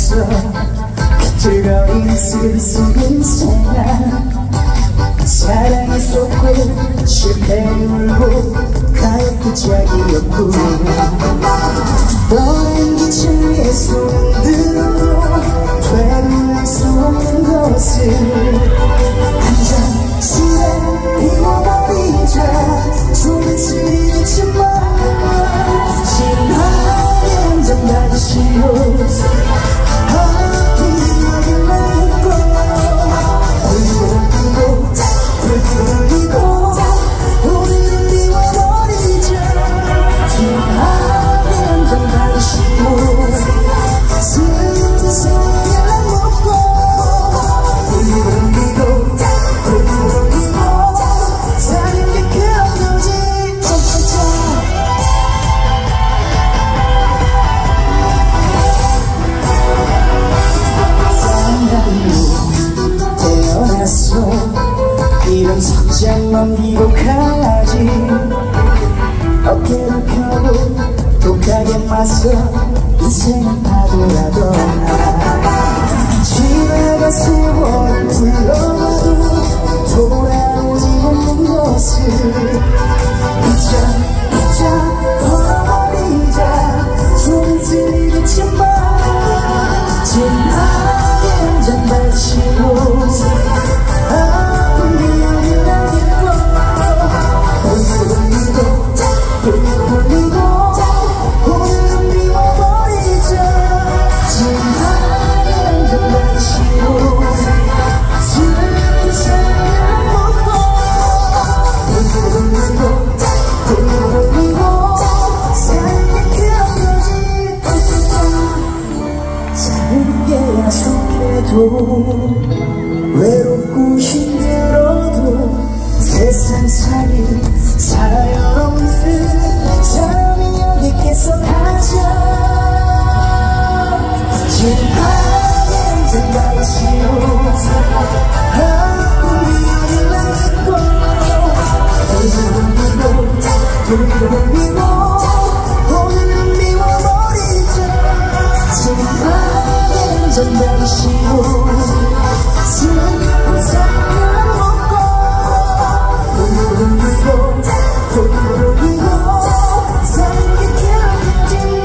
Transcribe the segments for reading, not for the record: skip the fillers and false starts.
있어 비틀거린 쓸쓸한 생각 사랑에 쏟고 실패에 울고 가엾고 짝이었고 떠난 기차에 손들어 되돌릴 수 없는 것을 한잔 술에 비워버리자 조금씩 잊지마 진하게 한잔 받으시오 기억이 나있고 얼굴을 불 오늘은 미워버리자 진하게 한잔 받으시오 슬픈 소리를 먹고 울리고 사는 게 그런 거지 사랑으로 태어났어 이런 석장 넘기고 가야지 어깨를 펴고 독하게 맞서 인생은 파도라도 지나간 세월을 불러와도 돌아오지 않는 것을 잊자 버려버리자 손을 잊지마 진하게 한잔 마시고 아픈 기억이 나겠고 돌리고 오늘은 미워버리자 진하게 한잔 마시고 슬픈 사랑을 먹고 돌리고 사랑이 그런 거지 작은 게 약속해도 외롭고 힘들어도 세상살이 사연없는 사람이 어디 있겠어 가자 진하게 한잔 마시오 아픈 기억을 남기고 돌리고 오늘은 미워버리자 진하게 한잔 마시오 슬픈 사랑을 먹고 돌리고 사는 게 그런지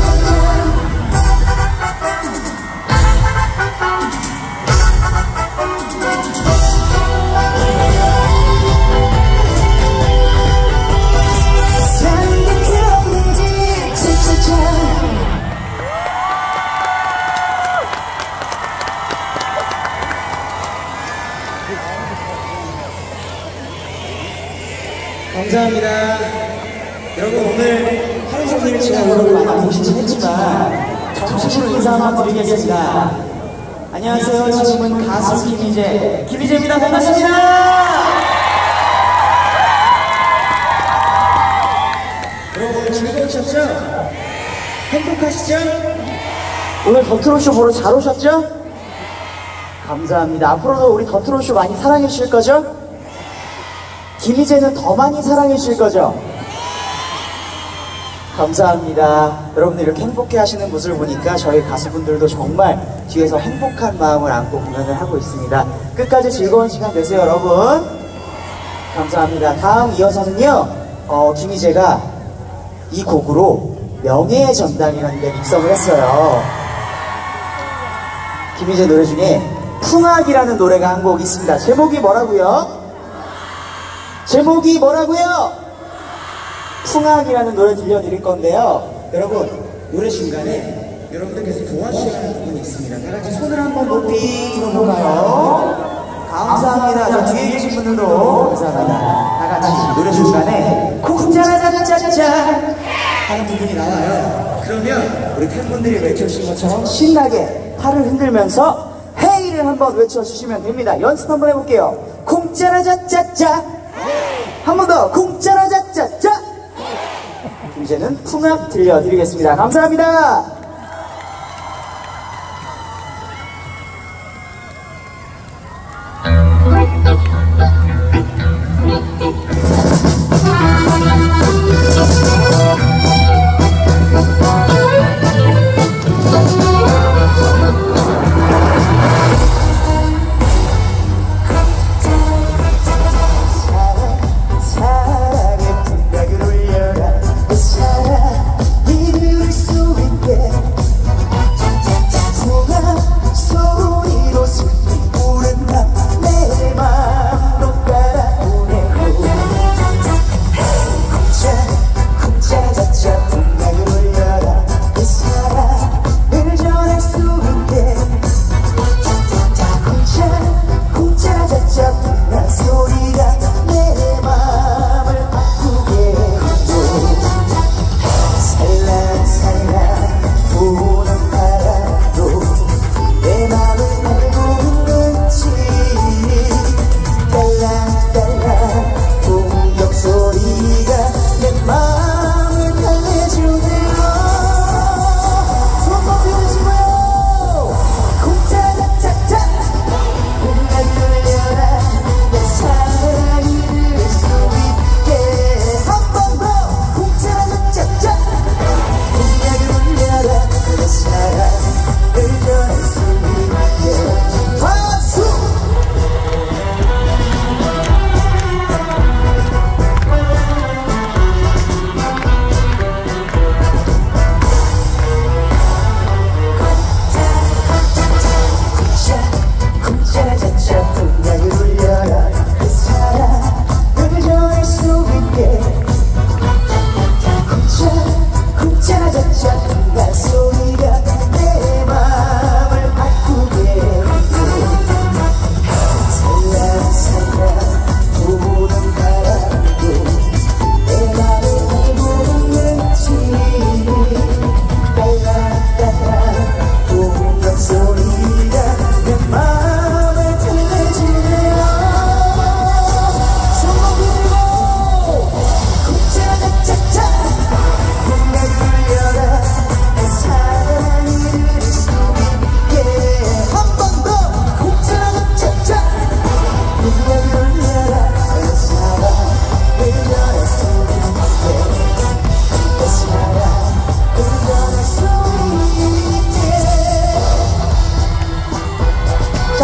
사는 게 그런지 감사합니다. 여러분 오늘 하루 종일 제가 여러분 많이 보시긴 했지만 정식으로 인사 한번 드리겠습니다. 안녕하세요. 지금은 가수 김희재입니다. 반갑습니다. 여러분 오늘 즐거우셨죠? 행복하시죠? 오늘 더트로쇼 보러 잘 오셨죠? 감사합니다. 앞으로도 우리 더트로쇼 많이 사랑해 주실 거죠? 김희재는 더 많이 사랑해 주실 거죠? 감사합니다. 여러분들 이렇게 행복해 하시는 모습을 보니까 저희 가수분들도 정말 뒤에서 행복한 마음을 안고 공연을 하고 있습니다. 끝까지 즐거운 시간 되세요, 여러분. 감사합니다. 다음 이어서는요, 김희재가 이 곡으로 명예의 전당이라는 데 입성을 했어요. 김희재 노래 중에 풍악이라는 노래가 한 곡 있습니다. 제목이 뭐라고요? 제목이 뭐라고요? 풍악이라는 노래 들려드릴 건데요. 여러분 노래 중간에 여러분들께서 도와주셔야 하는 부분이 있습니다. 다같이 손을 한번 높이 들어볼까요? 감사합니다. 저 뒤에 계신 분들도 감사합니다. 다같이 노래 중간에 쿵짜라짜짜짜 하는 부분이 나와요. 그러면 우리 팬분들이 외쳐주신 것처럼 신나게 팔을 흔들면서 헤이를 한번 외쳐주시면 됩니다. 연습 한번 해볼게요. 쿵짜라짜짜짜 한 번 더 쿵짜라짜짜짜. 이제는 풍악 들려드리겠습니다. 감사합니다.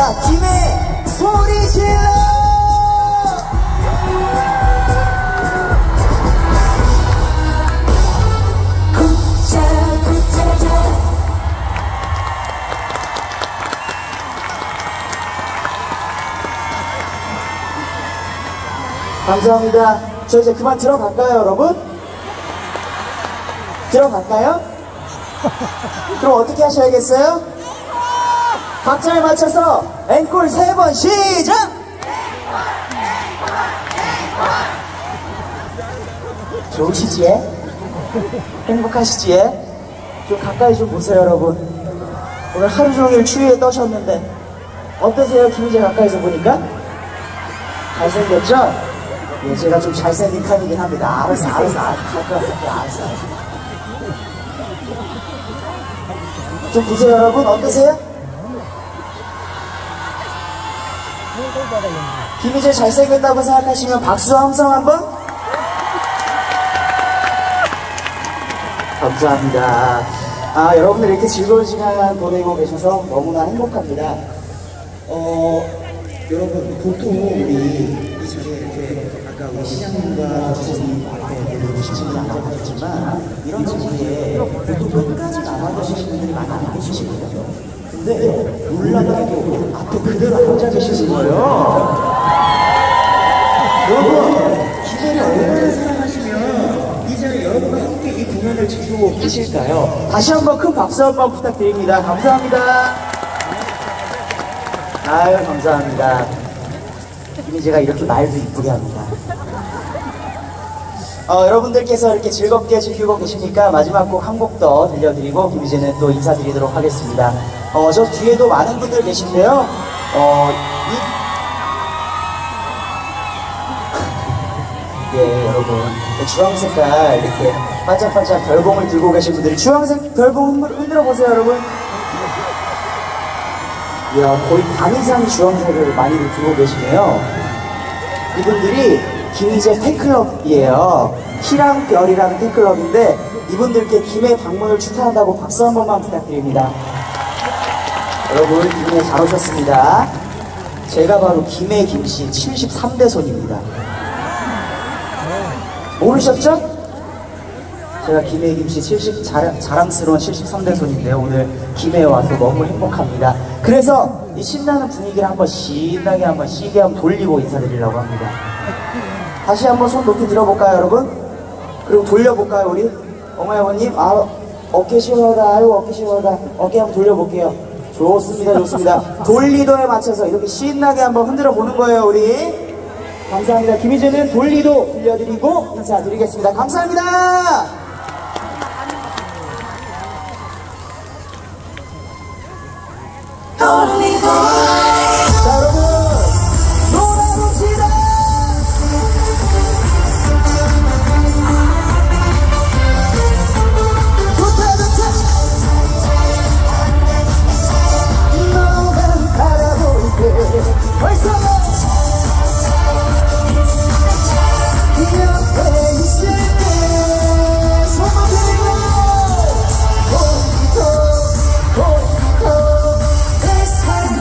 자, 김해 소리 질러! 감사합니다. 저 이제 그만 들어갈까요, 여러분? 들어갈까요? 그럼 어떻게 하셔야겠어요? 박자에 맞춰서 앵콜 3번 시작! 좋으시지? 행복하시지? 좀 가까이 좀 보세요, 여러분. 오늘 하루 종일 추위에 떠셨는데 어떠세요? 김희재 가까이서 보니까? 잘생겼죠? 예, 제가 좀 잘생긴 편이긴 합니다. 알았어. 좀 보세요, 여러분. 어떠세요? 김희재 잘생겼다고 생각하시면 박수 함성 한번? 감사합니다. 여러분들 이렇게 즐거운 시간 보내고 계셔서 너무나 행복합니다. 여러분, 보통 우리 이 자리에 이렇게 아까 우리 시장님과 선생님 앞에 계시지는 않았지만 이런 자리에 보통 끝까지 남아계시는 분들이 많이 안 계시거든요. 근데 놀라게도 앞에 그대로 앉아 계시는 거예요. 여러분, 기회를 얼마나 사랑하시면 이 자리에 여러분과 함께 이 공연을 즐기고 계실까요? 다시 한번 큰 박수 한번 부탁드립니다. 감사합니다. 아유, 감사합니다. 김희재가 이렇게 말도 이쁘게 합니다. 여러분들께서 이렇게 즐겁게 즐기고 계시니까 마지막 곡 한 곡 더 들려드리고 김희재는 또 인사드리도록 하겠습니다. 저 뒤에도 많은 분들 계신데요. 예, 여러분. 주황색깔 이렇게 반짝반짝 별봉을 들고 계신 분들이 주황색 별봉 흔들어 보세요, 여러분. 이야, 거의 반 이상이 주황색을 많이들 들고 계시네요. 이분들이 김희재 팬클럽이에요. 희랑별이라는 팬클럽인데 이분들께 김해 방문을 축하한다고 박수 한 번만 부탁드립니다. 여러분, 김해 잘 오셨습니다. 제가 바로 김해 김씨 73대 손입니다. 모르셨죠? 제가 김해 김씨 자랑스러운 73대 손인데요. 오늘 김해에 와서 너무 행복합니다. 그래서 이 신나는 분위기를 한번 신나게 한번 시게 한번 돌리고 인사드리려고 합니다. 다시 한번 손 높이 들어볼까요, 여러분? 그리고 돌려볼까요, 우리? 어머니 아버님? 어깨 시원하다. 아유, 어깨 시원하다. 어깨 한번 돌려볼게요. 좋습니다, 좋습니다. 돌리도에 맞춰서 이렇게 신나게 한번 흔들어 보는 거예요, 우리. 감사합니다. 김희재는 돌리도 들려드리고 인사드리겠습니다. 감사합니다. 자, 여러분, 놀아봅시다. 너만 바라볼 때 벌써 옆에 있을 때 손을 들고 보이고 내 사랑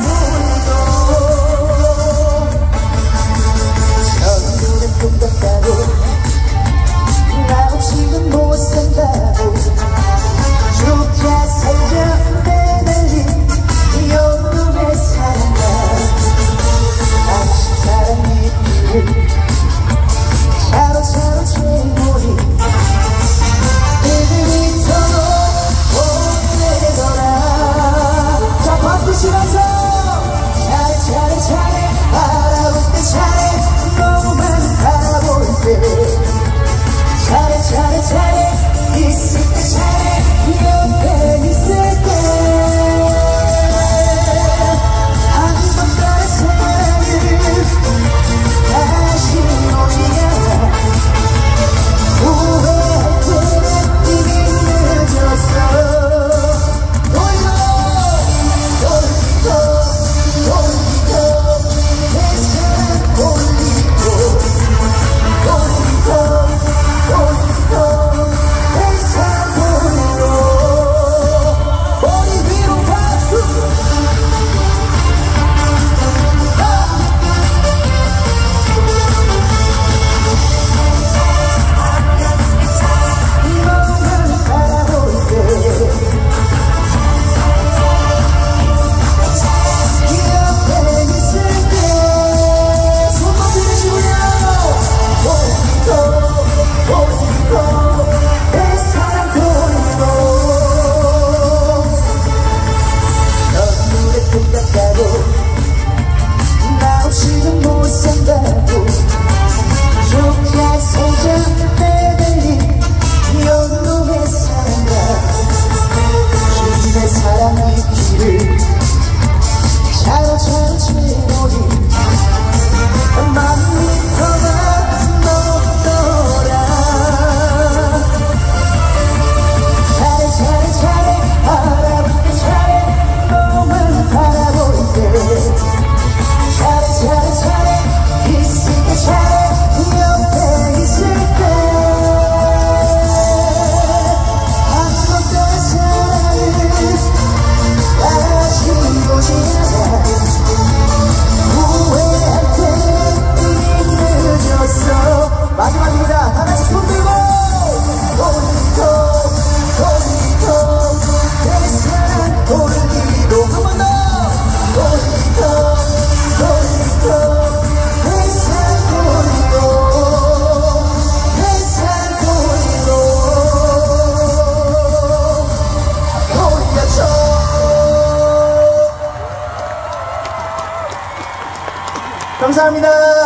감사합니다.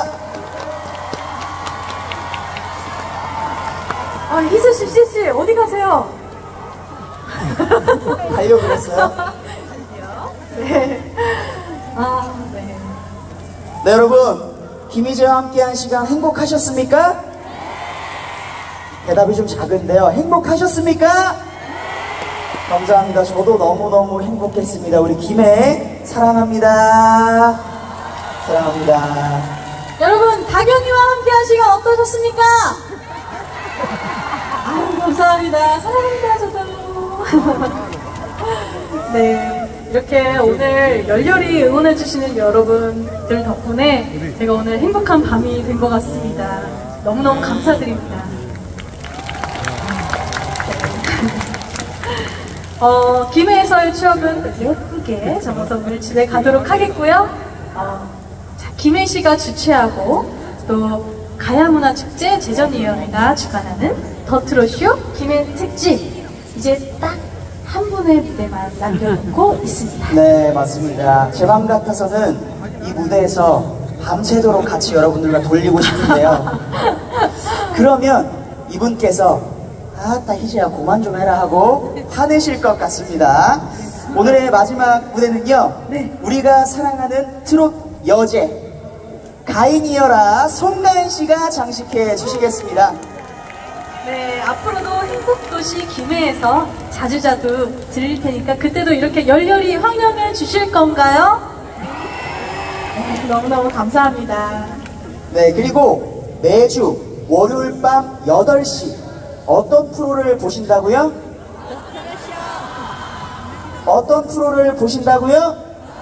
희수씨, 씨씨, 어디 가세요? 가려고 그랬어요. 네. 네. 네, 여러분. 김희재와 함께한 시간 행복하셨습니까? 대답이 좀 작은데요. 행복하셨습니까? 감사합니다. 저도 너무너무 행복했습니다. 우리 김혜 사랑합니다. 사랑합니다. 여러분, 다경이와 함께한 시간 어떠셨습니까? 아유, 감사합니다. 사랑합니다, 저도. 네, 이렇게 오늘 열렬히 응원해주시는 여러분들 덕분에 제가 오늘 행복한 밤이 된 것 같습니다. 너무너무 감사드립니다. 김해에서의 추억은 예쁘게 적어서 오늘 집에 가도록 하겠고요. 자, 김해시가 주최하고 또 가야문화축제 제전위원회가 주관하는 더트롯쇼 김해 특집, 이제 딱 한 분의 무대만 남겨놓고 있습니다. 네, 맞습니다. 제 맘 같아서는 이 무대에서 밤새도록 같이 여러분들과 돌리고 싶은데요. 그러면 이분께서 아따 희재야 그만 좀 해라 하고 화내실 것 같습니다. 오늘의 마지막 무대는요, 네. 우리가 사랑하는 트롯 여제 가인이여라 송가인씨가 장식해 주시겠습니다. 네, 앞으로도 행복도시 김해에서 자주자주 들릴 테니까 그때도 이렇게 열렬히 환영해 주실 건가요? 네, 너무너무 감사합니다. 네, 그리고 매주 월요일 밤 8시 어떤 프로를 보신다고요? 어떤 프로를 보신다고요?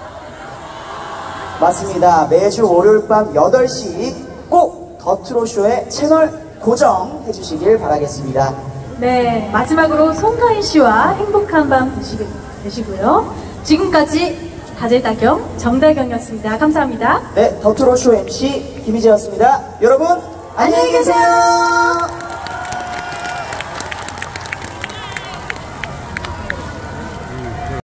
맞습니다. 매주 월요일 밤 8시 꼭 더트롯쇼의 채널 고정해 주시길 바라겠습니다. 네, 마지막으로 송가인 씨와 행복한 밤 되시고요. 지금까지 다재다경 정다경이었습니다. 감사합니다. 네, 더트롯쇼 MC 김희재였습니다. 여러분 안녕히 계세요.